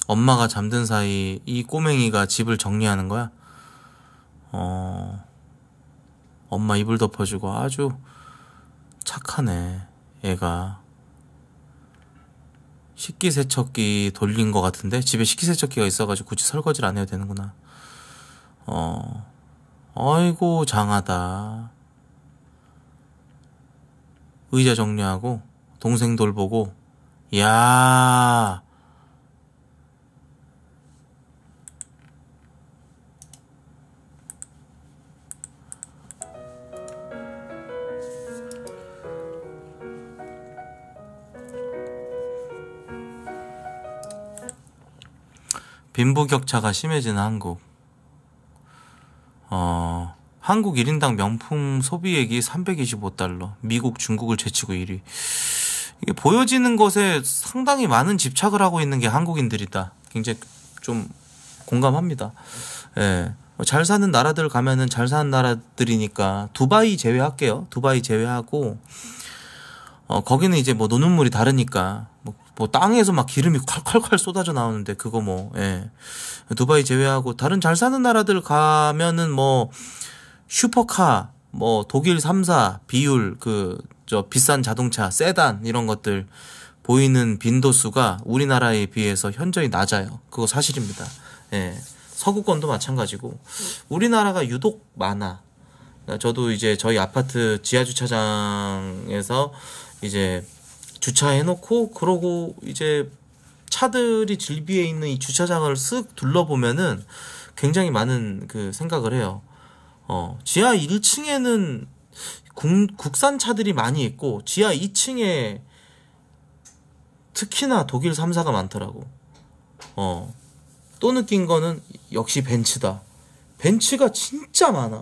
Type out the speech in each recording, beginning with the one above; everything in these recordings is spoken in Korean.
엄마가 잠든 사이 이 꼬맹이가 집을 정리하는 거야. 엄마 이불 덮어주고 아주 착하네 얘가. 식기세척기 돌린 것 같은데 집에 식기세척기가 있어가지고 굳이 설거지를 안 해야 되는구나. 아이고 장하다. 의자 정리하고 동생 돌보고. 야 빈부격차가 심해지는 한국. 한국 1인당 명품 소비액이 325달러. 미국, 중국을 제치고 1위. 이게 보여지는 것에 상당히 많은 집착을 하고 있는 게 한국인들이다. 굉장히 좀 공감합니다. 예. 잘 사는 나라들 가면은 잘 사는 나라들이니까 두바이 제외할게요. 두바이 제외하고 거기는 이제 뭐 노는 물이 다르니까 뭐 땅에서 막 기름이 콸콸콸 쏟아져 나오는데 그거 뭐 예. 두바이 제외하고 다른 잘 사는 나라들 가면은 뭐 슈퍼카 뭐 독일 3사 비율 저 비싼 자동차 세단 이런 것들 보이는 빈도수가 우리나라에 비해서 현저히 낮아요. 그거 사실입니다. 예. 서구권도 마찬가지고 우리나라가 유독 많아. 저도 이제 저희 아파트 지하 주차장에서 이제 주차해놓고 그러고 이제 차들이 질비해 있는 이 주차장을 쓱 둘러보면은 굉장히 많은 그 생각을 해요. 지하 1층에는 국산 차들이 많이 있고 지하 2층에 특히나 독일 3사가 많더라고. 또 느낀 거는 역시 벤츠다. 벤츠가 진짜 많아.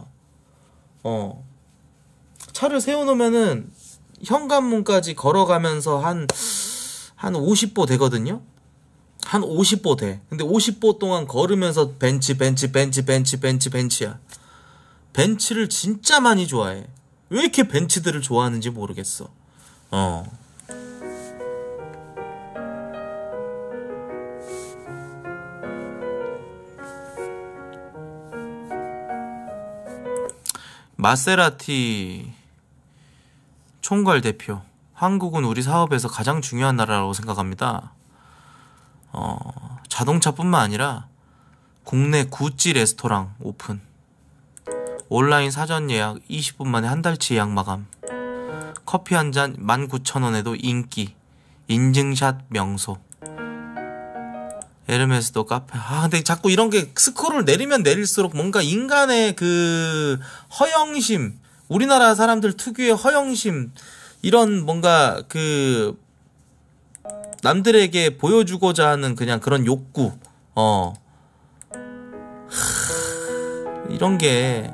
차를 세워놓으면은 현관문까지 걸어가면서 한 50보 되거든요? 한 50보 돼. 근데 50보 동안 걸으면서 벤츠야. 벤츠를 진짜 많이 좋아해. 왜 이렇게 벤츠들을 좋아하는지 모르겠어. 마세라티 총괄 대표. 한국은 우리 사업에서 가장 중요한 나라라고 생각합니다. 자동차뿐만 아니라 국내 구찌 레스토랑 오픈. 온라인 사전 예약 20분 만에 한 달치 예약 마감. 커피 한 잔 19,000원에도 인기. 인증샷 명소. 에르메스도 카페. 근데 자꾸 이런 게 스크롤을 내리면 내릴수록 뭔가 인간의 그 허영심, 우리나라 사람들 특유의 허영심, 이런 뭔가 그 남들에게 보여주고자 하는 그냥 그런 욕구, 이런 게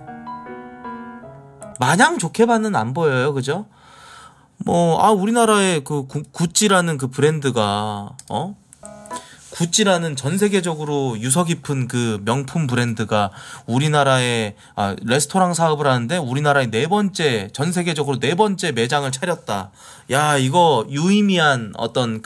마냥 좋게만은 안 보여요, 그죠? 우리나라의 그 구찌라는 그 브랜드가, 구찌라는 전 세계적으로 유서 깊은 그 명품 브랜드가 우리나라에 레스토랑 사업을 하는데 우리나라의 전 세계적으로 네 번째 매장을 차렸다. 야, 이거 유의미한 어떤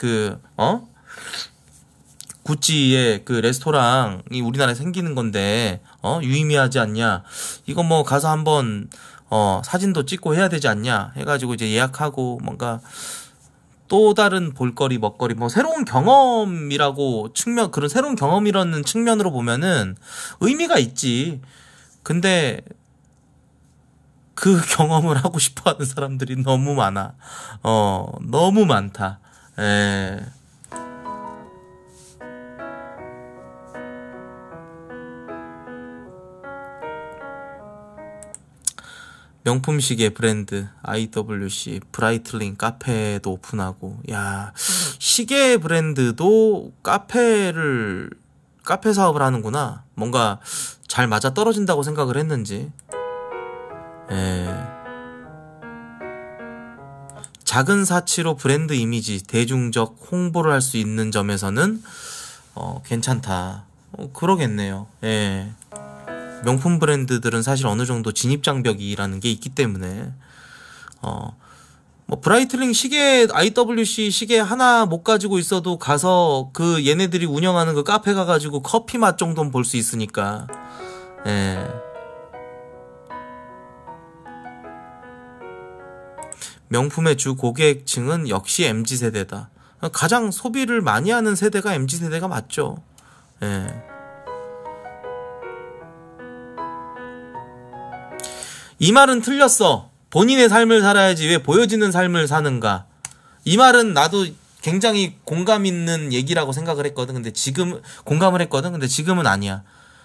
구찌의 그 레스토랑이 우리나라에 생기는 건데 유의미하지 않냐? 이거 뭐 가서 한번 사진도 찍고 해야 되지 않냐? 해가지고 이제 예약하고 뭔가 또 다른 볼거리, 먹거리, 뭐 새로운 경험이라고 그런 새로운 경험이라는 측면으로 보면은 의미가 있지. 근데 그 경험을 하고 싶어 하는 사람들이 너무 많아. 너무 많다. 예. 명품 시계 브랜드 IWC 브라이틀링 카페도 오픈하고. 야, 시계 브랜드도 카페 사업을 하는구나. 뭔가 잘 맞아 떨어진다고 생각을 했는지. 작은 사치로 브랜드 이미지, 대중적 홍보를 할 수 있는 점에서는 괜찮다. 그러겠네요. 예. 명품 브랜드들은 사실 어느 정도 진입장벽이라는 게 있기 때문에 뭐 브라이틀링 시계 IWC 시계 하나 못 가지고 있어도 가서 그 얘네들이 운영하는 그 카페 가가지고 커피 맛 정도는 볼 수 있으니까. 예. 명품의 주 고객층은 역시 MZ세대다. 가장 소비를 많이 하는 세대가 MZ세대가 맞죠. 예. 이 말은 틀렸어. 본인의 삶을 살아야지 왜 보여지는 삶을 사는가. 이 말은 나도 굉장히 공감 있는 얘기라고 생각을 했거든. 근데 지금 공감을 했거든. 근데 지금은 아니야.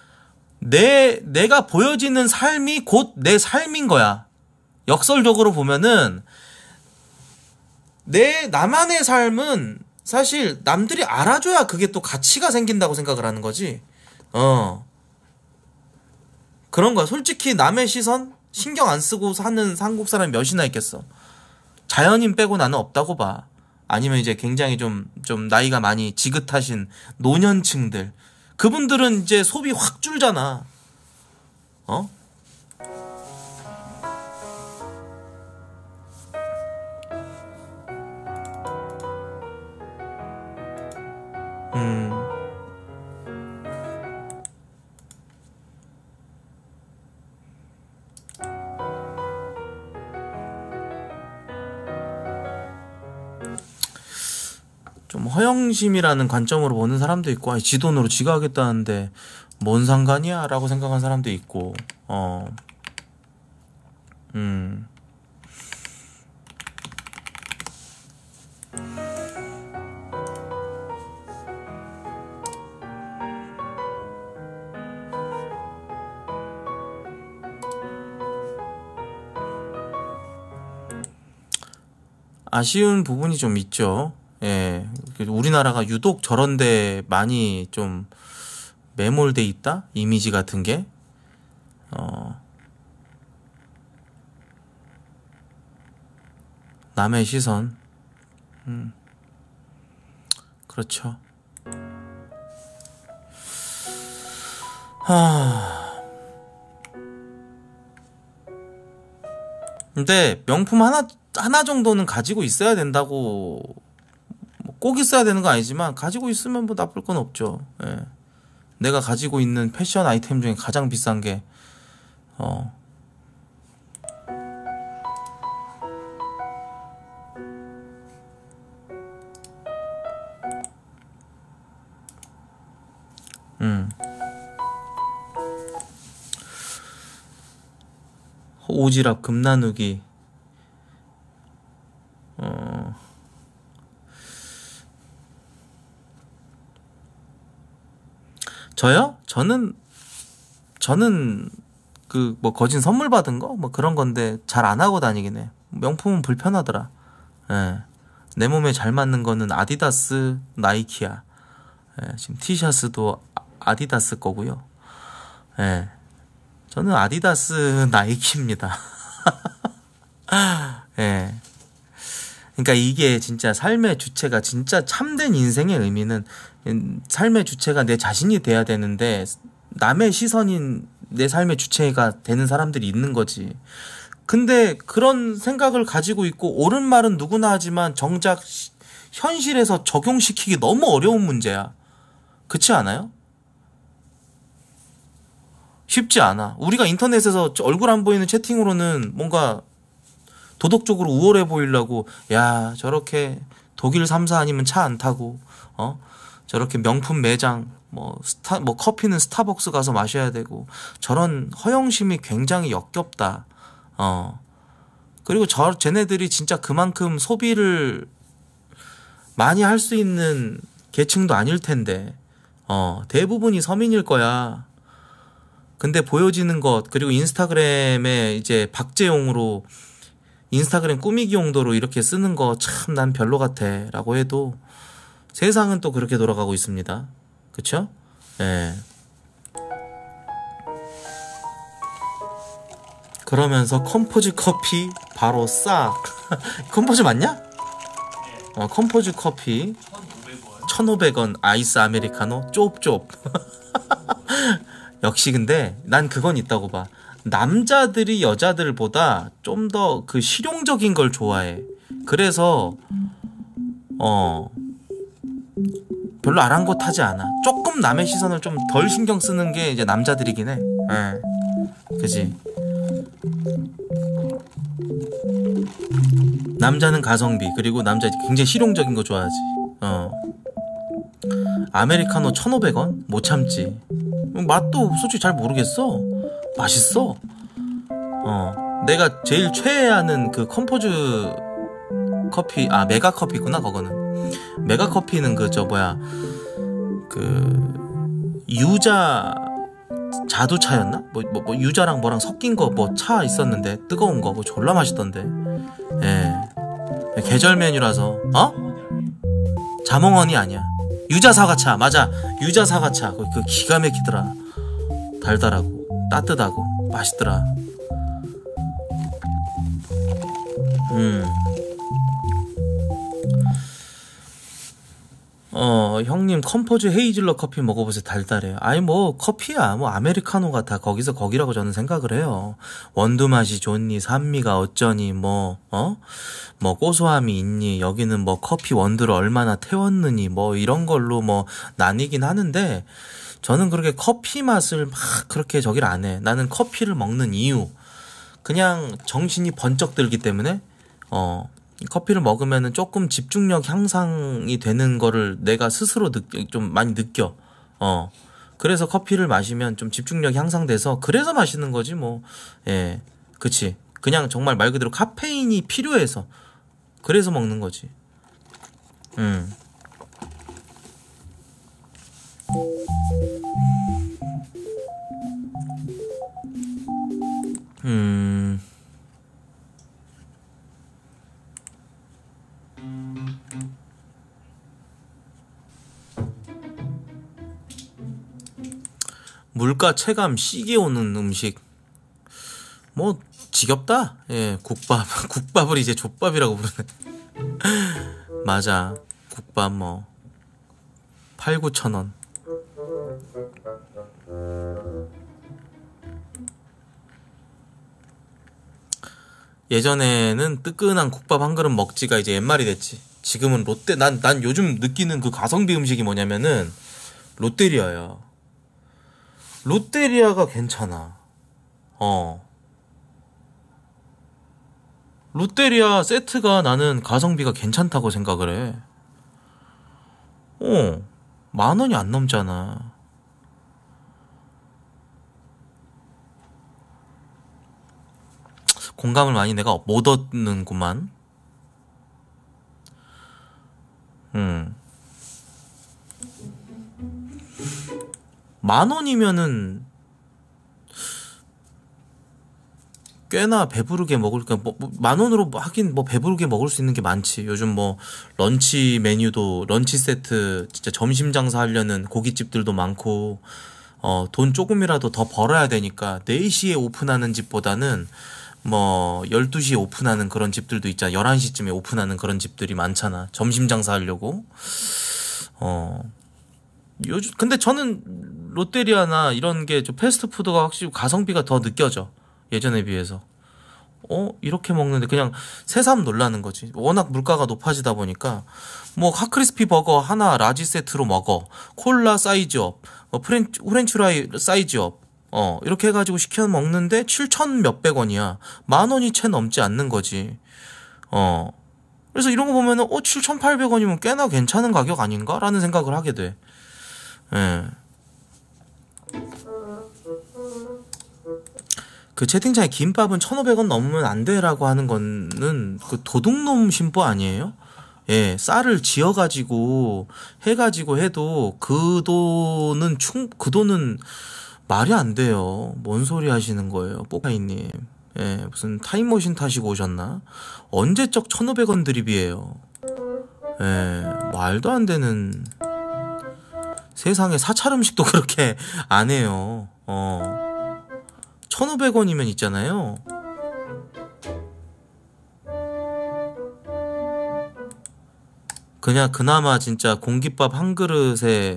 내가 보여지는 삶이 곧 내 삶인 거야. 역설적으로 보면은 나만의 삶은 사실 남들이 알아줘야 그게 또 가치가 생긴다고 생각을 하는 거지. 그런 거야. 솔직히 남의 시선 신경 안 쓰고 사는 한국 사람이 몇이나 있겠어. 자연인 빼고 나는 없다고 봐. 아니면 이제 굉장히 좀 나이가 많이 지긋하신 노년층들. 그분들은 이제 소비 확 줄잖아. 좀 허영심이라는 관점으로 보는 사람도 있고, 아니, 지 돈으로 지가 하겠다는데 뭔 상관이야? 라고 생각하는 사람도 있고, 아쉬운 부분이 좀 있죠. 예, 우리나라가 유독 저런데 많이 좀 매몰돼 있다? 이미지 같은 게. 남의 시선. 그렇죠. 근데 명품 하나 정도는 가지고 있어야 된다고, 꼭 있어야 되는 건 아니지만 가지고 있으면 뭐 나쁠 건 없죠. 예. 내가 가지고 있는 패션 아이템 중에 가장 비싼 게 오지랖 금나누기. 저요? 저는 그 뭐 거진 선물 받은 거 뭐 그런 건데 잘 안 하고 다니긴 해. 명품은 불편하더라. 예. 내 몸에 잘 맞는 거는 아디다스, 나이키야. 예. 지금 티셔츠도 아디다스 거고요. 예. 저는 아디다스, 나이키입니다. 예. 그러니까 이게 진짜 삶의 주체가, 진짜 참된 인생의 의미는 삶의 주체가 내 자신이 돼야 되는데 남의 시선인 내 삶의 주체가 되는 사람들이 있는 거지. 근데 그런 생각을 가지고 있고, 옳은 말은 누구나 하지만 정작 현실에서 적용시키기 너무 어려운 문제야. 그렇지 않아요? 쉽지 않아. 우리가 인터넷에서 얼굴 안 보이는 채팅으로는 뭔가 도덕적으로 우월해 보이려고, 야, 저렇게 독일 3사 아니면 차 안 타고, 저렇게 명품 매장, 뭐 커피는 스타벅스 가서 마셔야 되고, 저런 허영심이 굉장히 역겹다. 그리고 쟤네들이 진짜 그만큼 소비를 많이 할 수 있는 계층도 아닐 텐데, 대부분이 서민일 거야. 근데 보여지는 것, 그리고 인스타그램에 이제 박제용으로, 인스타그램 꾸미기 용도로 이렇게 쓰는 거 참 난 별로 같아 라고 해도 세상은 또 그렇게 돌아가고 있습니다. 그쵸? 예. 그러면서 컴포즈 커피 바로 싹. 컴포즈 맞냐? 컴포즈 커피 1,500원 아이스 아메리카노 좁. 역시 근데 난 그건 있다고 봐. 남자들이 여자들보다 좀 더 그 실용적인 걸 좋아해. 그래서 별로 아랑곳하지 않아. 조금 남의 시선을 좀 덜 신경 쓰는 게 이제 남자들이긴 해. 그지. 남자는 가성비, 그리고 남자 굉장히 실용적인 거 좋아하지. 아메리카노 1,500원? 못 참지. 맛도 솔직히 잘 모르겠어. 맛있어. 내가 제일 최애하는 그 컴포즈 커피, 메가 커피구나 그거는. 메가 커피는 그 유자 자두차였나? 뭐 유자랑 뭐랑 섞인 거 뭐 차 있었는데 뜨거운 거 뭐 졸라 맛있던데. 예. 계절 메뉴라서. 자몽원이 아니야. 유자 사과차. 맞아. 유자 사과차. 그 기가 막히더라. 달달하고 따뜻하고 맛있더라. 형님 컴포즈 헤이즐넛 커피 먹어보세요. 달달해요. 아니 뭐 커피야 뭐 아메리카노가 다 거기서 거기라고 저는 생각을 해요. 원두 맛이 좋니, 산미가 어쩌니, 뭐 고소함이 있니, 여기는 뭐 커피 원두를 얼마나 태웠느니, 뭐 이런 걸로 뭐 나뉘긴 하는데, 저는 그렇게 커피 맛을 막 그렇게 저기를 안 해. 나는 커피를 먹는 이유, 그냥 정신이 번쩍 들기 때문에 커피를 먹으면은 조금 집중력 향상이 되는 거를 내가 스스로 좀 많이 느껴. 그래서 커피를 마시면 좀 집중력 향상돼서 그래서 마시는 거지 뭐. 예, 그치. 그냥 정말 말 그대로 카페인이 필요해서 그래서 먹는 거지. 물가 체감 시계 오는 음식. 뭐 지겹다. 예, 국밥. 국밥을 이제 족밥이라고 부르네. 맞아. 국밥 뭐 8, 9천 원. 예전에는 뜨끈한 국밥 한 그릇 먹지가 이제 옛말이 됐지. 지금은 롯데, 난 요즘 느끼는 그 가성비 음식이 뭐냐면은 롯데리아야. 롯데리아가 괜찮아. 롯데리아 세트가 나는 가성비가 괜찮다고 생각을 해. 10,000원이 안 넘잖아. 공감을 많이 내가 못 얻는구만. 10,000원이면은 꽤나 배부르게 먹을, 10,000원으로 하긴 뭐 배부르게 먹을 수 있는 게 많지. 요즘 뭐 런치 메뉴도, 런치 세트 진짜 점심 장사 하려는 고깃집들도 많고, 돈 조금이라도 더 벌어야 되니까 4시에 오픈하는 집보다는 뭐 12시에 오픈하는 그런 집들도 있잖아. 11시쯤에 오픈하는 그런 집들이 많잖아. 점심 장사 하려고. 요즘 근데 저는 롯데리아나 이런 게 좀 패스트푸드가 확실히 가성비가 더 느껴져. 예전에 비해서. 이렇게 먹는데 그냥 새삼 놀라는 거지. 워낙 물가가 높아지다 보니까 뭐 핫크리스피 버거 하나 라지 세트로 먹어. 콜라 사이즈업, 프렌치프라이 사이즈업. 이렇게 해가지고 시켜 먹는데 7,000 몇백 원이야. 10,000원이 채 넘지 않는 거지. 그래서 이런 거 보면은 7,800원이면 꽤나 괜찮은 가격 아닌가? 라는 생각을 하게 돼. 예. 그 채팅창에 김밥은 1,500원 넘으면 안 돼라고 하는 거는 그 도둑놈 심보 아니에요? 예, 쌀을 지어가지고 해가지고 해도 그 돈은 말이 안 돼요. 뭔 소리 하시는 거예요, 뽀카이님. 예, 무슨 타임머신 타시고 오셨나? 언제적 1,500원 드립이에요. 예, 말도 안 되는. 세상에 사찰 음식도 그렇게 안 해요. 1,500원이면 있잖아요. 그냥 그나마 진짜 공깃밥 한 그릇에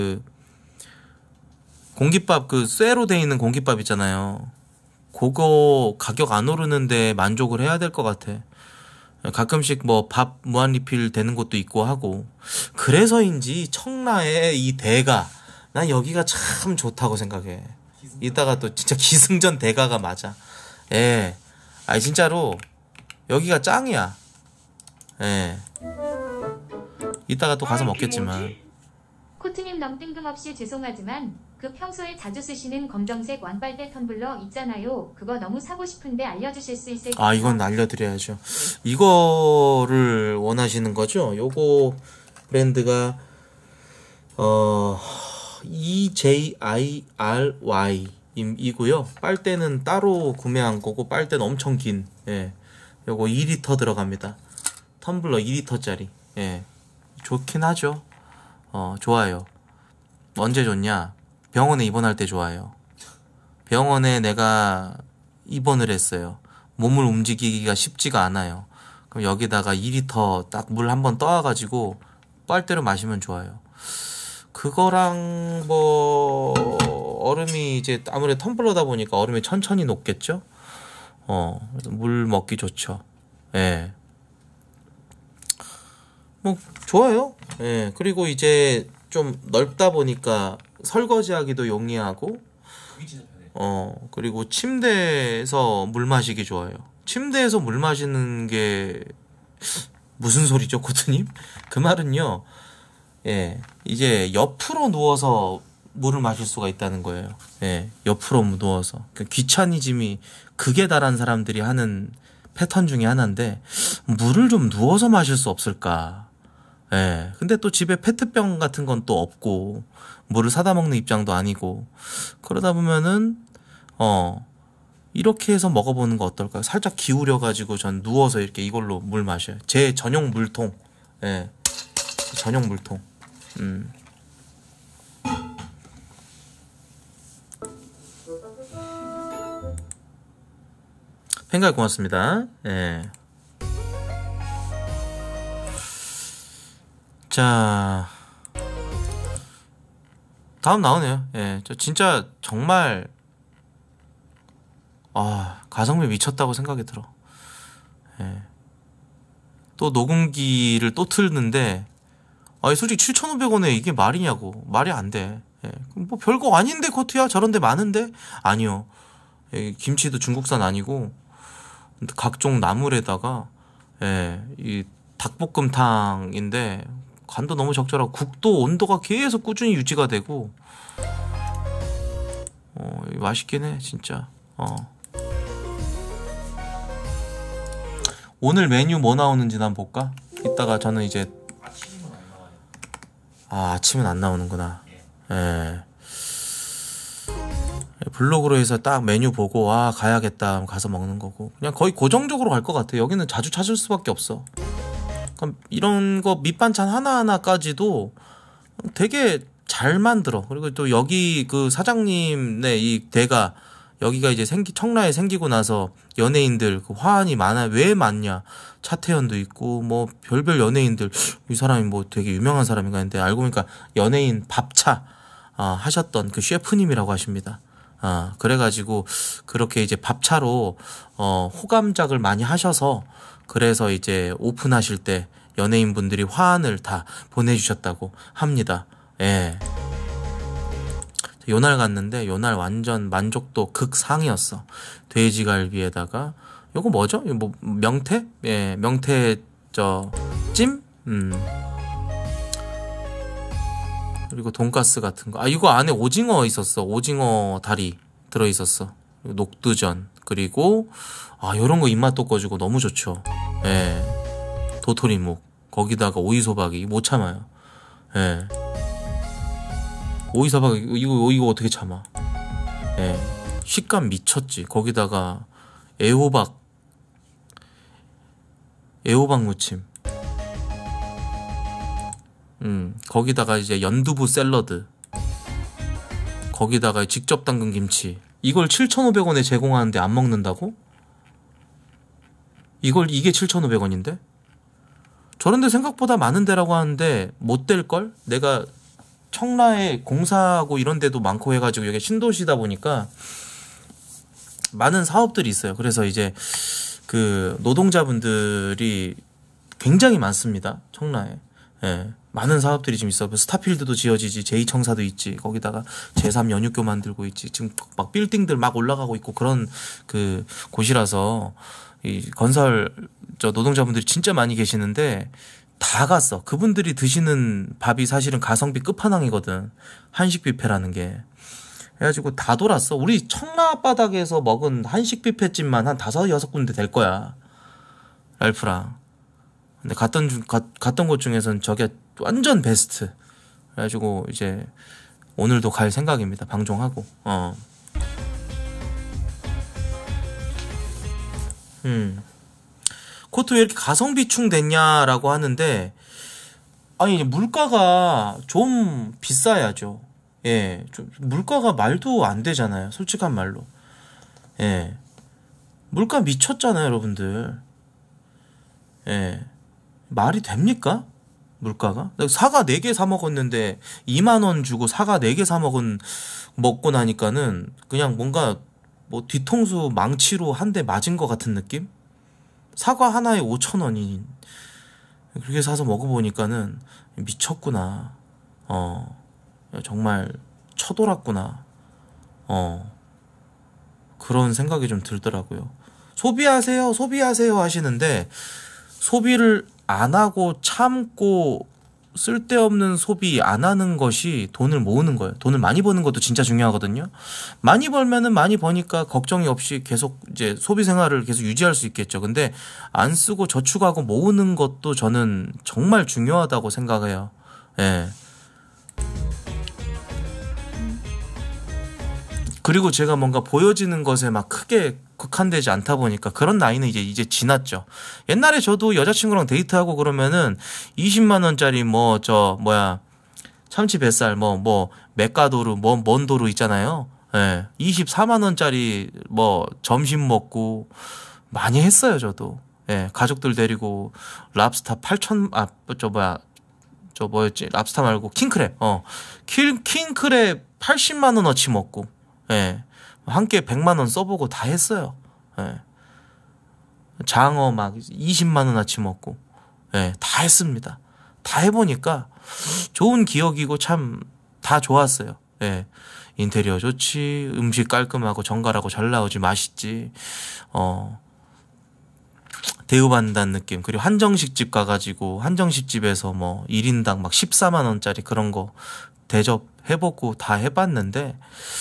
공깃밥 쇠로 돼 있는 공깃밥 있잖아요. 그거 가격 안 오르는데 만족을 해야 될 것 같아. 가끔씩 뭐 밥 무한 리필 되는 곳도 있고 하고. 그래서인지 청라의 이 대가, 난 여기가 참 좋다고 생각해. 이따가 또 진짜 기승전 대가가 맞아. 예. 아니 진짜로 여기가 짱이야. 예. 이따가 또 가서 먹겠지만. 코트님 너무 뜬금없이 죄송하지만 그 평소에 자주 쓰시는 검정색 완빨대 텀블러 있잖아요. 그거 너무 사고 싶은데 알려주실 수 있을까요? 아, 이건 알려드려야죠. 이거를 원하시는 거죠? 요거 브랜드가 EJIRY 이고요. 빨대는 따로 구매한 거고, 빨대는 엄청 긴, 예, 요거 2리터 들어갑니다. 텀블러 2리터짜리. 예, 좋긴 하죠. 좋아요. 언제 좋냐? 병원에 입원할 때 좋아요. 병원에 내가 입원을 했어요. 몸을 움직이기가 쉽지가 않아요. 그럼 여기다가 2리터 딱 물 한번 떠와가지고 빨대로 마시면 좋아요. 그거랑 뭐 얼음이 이제 아무래도 텀블러다 보니까 얼음이 천천히 녹겠죠. 그래서 물 먹기 좋죠. 예. 뭐 좋아요. 예. 그리고 이제 좀 넓다 보니까 설거지하기도 용이하고, 그리고 침대에서 물 마시기 좋아요. 침대에서 물 마시는 게 무슨 소리죠, 코트님? 그 말은요, 예, 이제 옆으로 누워서 물을 마실 수가 있다는 거예요. 예, 옆으로 누워서. 귀차니즘이 극에 달한 사람들이 하는 패턴 중에 하나인데, 물을 좀 누워서 마실 수 없을까? 예, 근데 또 집에 페트병 같은 건 또 없고, 물을 사다 먹는 입장도 아니고, 그러다 보면은, 이렇게 해서 먹어보는 거 어떨까요? 살짝 기울여가지고 전 누워서 이렇게 이걸로 물 마셔요. 제 전용 물통. 예, 전용 물통. 팬가입 고맙습니다. 예. 자, 다음 나오네요. 예, 저 진짜 정말 가성비 미쳤다고 생각이 들어. 예. 또 녹음기를 또 틀는데, 솔직히 7,500원에 이게 말이냐고. 말이 안 돼. 예. 뭐 별거 아닌데 코트야? 저런 데 많은데? 아니요. 예, 김치도 중국산 아니고 각종 나물에다가, 예, 이 닭볶음탕인데 간도 너무 적절하고, 국도 온도가 계속 꾸준히 유지가 되고, 맛있긴 해 진짜. 오늘 메뉴 뭐 나오는지 난 볼까? 이따가 저는 이제 아침은 안 나오는구나. 예. 블로그로 해서 딱 메뉴 보고 가야겠다 하면 가서 먹는 거고, 그냥 거의 고정적으로 갈 것 같아. 여기는 자주 찾을 수밖에 없어. 그럼 이런 거 밑반찬 하나하나까지도 되게 잘 만들어. 그리고 또 여기 그 사장님네 이 대가, 여기가 이제 청라에 생기고 나서 연예인들 그 화환이 많아. 왜 많냐? 차태현도 있고 뭐 별별 연예인들, 이 사람이 뭐 되게 유명한 사람인가 했는데 알고 보니까 연예인 밥차 하셨던 그 셰프님이라고 하십니다. 그래가지고 그렇게 이제 밥차로 호감작을 많이 하셔서, 그래서 이제 오픈하실 때 연예인분들이 화환을 다 보내주셨다고 합니다. 예. 요날 갔는데 요날 완전 만족도 극상이었어. 돼지갈비에다가 요거 뭐죠? 이거 뭐 명태? 예, 명태 찜? 그리고 돈가스 같은 거. 이거 안에 오징어 있었어. 오징어 다리 들어 있었어. 녹두전. 그리고 요런 거 입맛 돋궈주고 너무 좋죠. 예. 도토리묵. 거기다가 오이소박이 못 참아요. 예. 오이소박 이거 어떻게 참아? 예. 식감 미쳤지. 거기다가 애호박 무침. 거기다가 이제 연두부 샐러드. 거기다가 직접 담근 김치. 이걸 7,500원에 제공하는데 안 먹는다고? 이게 7,500원인데? 저런데 생각보다 많은 데라고 하는데 못 될걸? 내가 청라에 공사하고 이런 데도 많고 해가지고 여기 신도시다 보니까 많은 사업들이 있어요. 그래서 이제 그 노동자분들이 굉장히 많습니다. 청라에. 예. 많은 사업들이 지금 있어. 스타필드도 지어지지, 제2청사도 있지, 거기다가 제3 연육교 만들고 있지, 지금 막 빌딩들 막 올라가고 있고 그런 그 곳이라서 이 건설 저 노동자분들이 진짜 많이 계시는데 다 갔어. 그분들이 드시는 밥이 사실은 가성비 끝판왕이거든. 한식 뷔페라는 게. 해가지고 다 돌았어. 우리 청라 바닥에서 먹은 한식 뷔페집만 한 5-6군데 될 거야. 랄프랑. 근데 갔던 곳 중에선 저게 완전 베스트. 그래가지고 이제 오늘도 갈 생각입니다. 방종하고. 그것도 왜 이렇게 가성비충 됐냐라고 하는데, 아니 물가가 좀 비싸야죠. 예, 좀 물가가 말도 안 되잖아요. 솔직한 말로. 예, 물가 미쳤잖아요, 여러분들. 예, 말이 됩니까? 물가가? 사과 4개 사 먹었는데 2만 원 주고 사과 4개 사 먹고 나니까는 그냥 뭔가 뭐 뒤통수 망치로 한 대 맞은 것 같은 느낌? 사과 하나에 5,000원이 그렇게 사서 먹어보니까는 미쳤구나. 정말 쳐돌았구나. 그런 생각이 좀 들더라고요. 소비하세요 하시는데 소비를 안 하고 참고 쓸데없는 소비 안 하는 것이 돈을 모으는 거예요. 돈을 많이 버는 것도 진짜 중요하거든요. 많이 벌면은 많이 버니까 걱정이 없이 계속 이제 소비 생활을 계속 유지할 수 있겠죠. 근데 안 쓰고 저축하고 모으는 것도 저는 정말 중요하다고 생각해요. 예. 그리고 제가 뭔가 보여지는 것에 막 크게 국한되지 않다 보니까 그런 나이는 이제 지났죠. 옛날에 저도 여자친구랑 데이트하고 그러면은 20만 원짜리 참치 뱃살 메가도르 뭔 도루 있잖아요. 예. 24만 원짜리 점심 먹고 많이 했어요, 저도. 예. 가족들 데리고 랍스타 8천 랍스타 말고 킹크랩. 킹크랩 80만 원어치 먹고. 예. 한 끼에 100만 원 써보고 다 했어요. 예. 장어 막 20만 원어치 먹고. 예. 다 했습니다. 다 해보니까 좋은 기억이고 참 다 좋았어요. 예. 인테리어 좋지, 음식 깔끔하고 정갈하고 잘 나오지, 맛있지. 대우받는다는 느낌. 그리고 한정식 집 가가지고 한정식 집에서 1인당 막 14만 원짜리 그런 거 대접해보고 다 해봤는데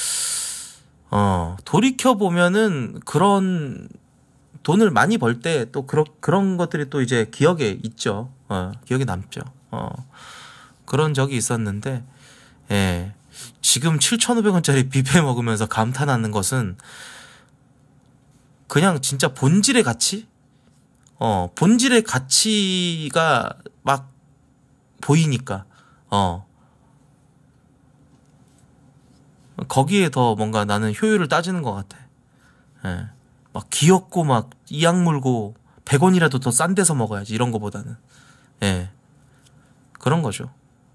돌이켜보면은 그런 돈을 많이 벌 때 또 그런 것들이 또 이제 기억에 있죠. 기억에 남죠. 그런 적이 있었는데, 예. 지금 7,500원짜리 뷔페 먹으면서 감탄하는 것은 그냥 진짜 본질의 가치? 본질의 가치가 막 보이니까, 거기에 더 뭔가 나는 효율을 따지는 것 같아. 예. 막 귀엽고 막 이악 물고 100원이라도 더 싼 데서 먹어야지, 이런 거보다는. 예. 그런 거죠.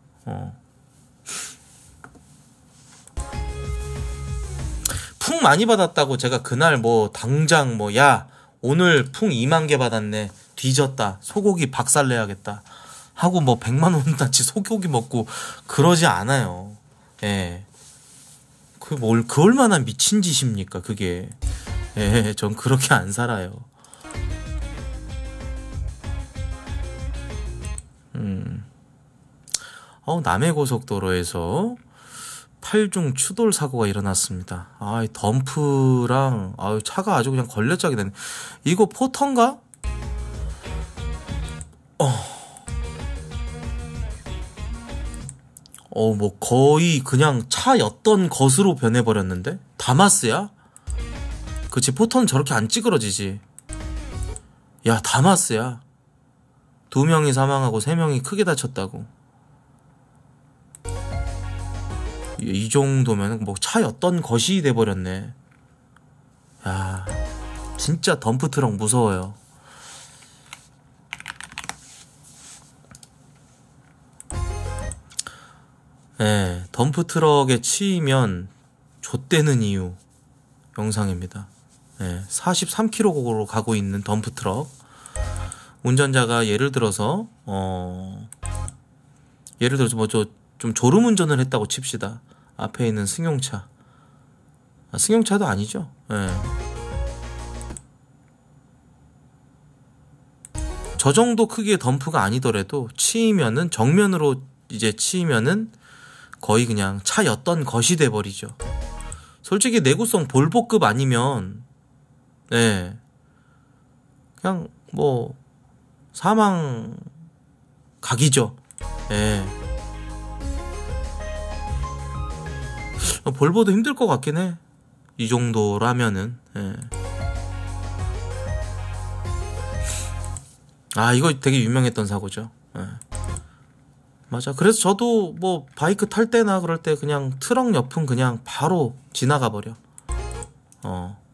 풍 많이 받았다고 제가 그날 당장 야, 오늘 풍 2만 개 받았네. 뒤졌다. 소고기 박살내야겠다. 하고 100만 원어치 소고기 먹고 그러지 않아요. 예. 그 얼마나 미친 짓입니까, 그게. 예, 전 그렇게 안 살아요. 남해고속도로에서 8중 추돌 사고가 일어났습니다. 덤프랑, 차가 아주 그냥 걸레짝이 되네. 이거 포터인가? 거의 그냥 차였던 것으로 변해버렸는데? 다마스야? 그치, 포터는 저렇게 안 찌그러지지. 야, 다마스야. 2명이 사망하고 3명이 크게 다쳤다고. 이 정도면 차였던 것이 돼버렸네. 야, 진짜 덤프트럭 무서워요. 예, 덤프트럭에 치이면 좆되는 이유 영상입니다. 43km로 가고 있는 덤프트럭. 운전자가 예를 들어서 뭐 좀 졸음운전을 했다고 칩시다. 앞에 있는 승용차. 승용차도 아니죠. 저 정도 크기의 덤프가 아니더라도 치이면은 정면으로 이제 치이면은 거의 그냥 차였던 것이 돼버리죠. 솔직히 내구성 볼보급 아니면 그냥 뭐 사망 각이죠. 볼보도 힘들 것 같긴 해. 이 정도라면은. 이거 되게 유명했던 사고죠. 맞아. 그래서 저도 뭐 바이크 탈 때나 그럴 때 그냥 트럭 옆은 그냥 바로 지나가 버려.